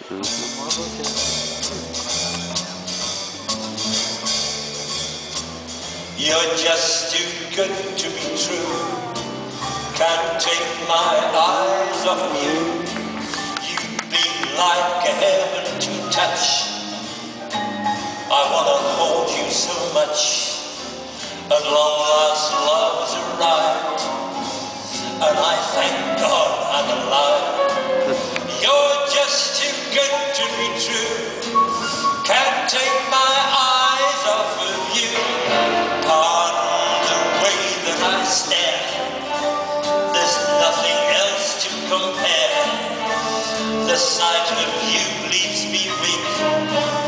You're just too good to be true. Can't take my eyes off of you. You'd be like a heaven to touch. I wanna hold you so much. At long last love's arrived, and I thank God I'm alive. You're just too good to be true. Can't take my eyes off of you. Pardon the way that I stare. There's nothing else to compare. The sight of you leaves me weak.